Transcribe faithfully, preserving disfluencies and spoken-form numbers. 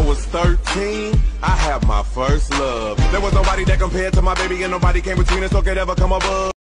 was thirteen, I had my first love. There was nobody that compared to my baby, and nobody came between us or could ever come above.